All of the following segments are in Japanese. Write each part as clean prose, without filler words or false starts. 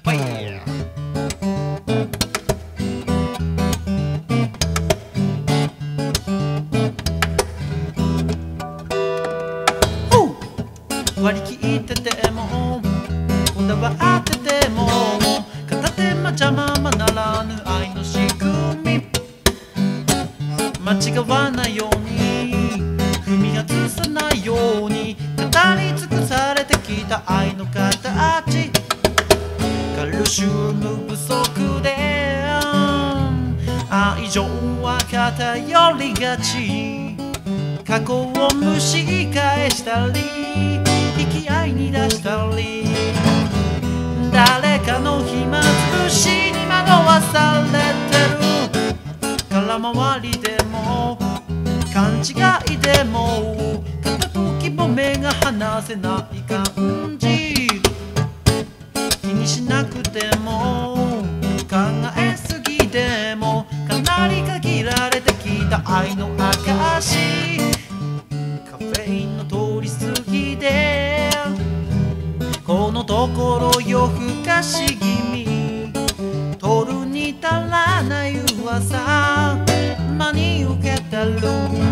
割り切っててもこだわってても片手間邪魔ならぬ愛の仕組み間違わないように踏み外さないように語り尽くされてきた愛の形カルシウム不足で愛情は偏りがち過去を蒸し返したり引き合いに出したり誰かの暇つぶしに惑わされてる空回りでも勘違いでも片時も目が離せない感じ気にしなくても考えすぎでもかなり限られてきた愛の証カフェインの通り過ぎでこのところ夜更かし気味取るに足らない噂真に受けてる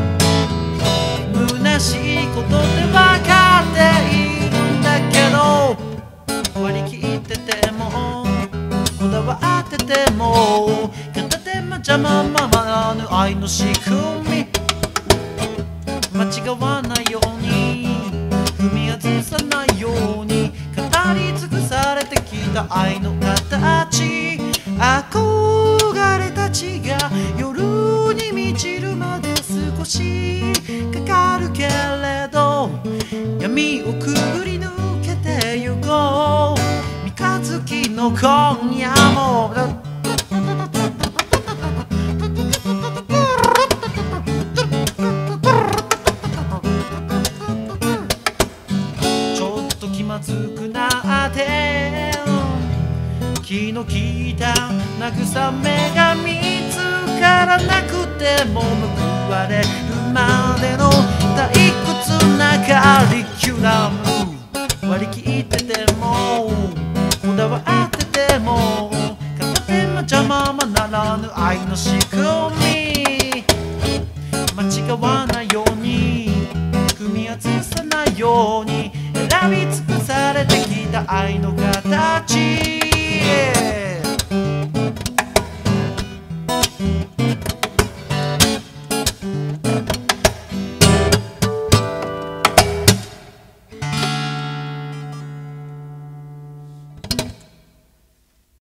虚しいことで分かっているんだけど割り切っててもこだわってても片手間邪魔ならぬ愛の仕組み間違わないように踏み外さないように語り尽くされてきた愛の形憧れたちが夜に満ちるまで少しかかるけれど闇をくぐり抜けてゆこう三日月の今夜も気まずくなって気の利いた慰めが見つからなくても報われるまでの退屈なカリキュラム割り切ってても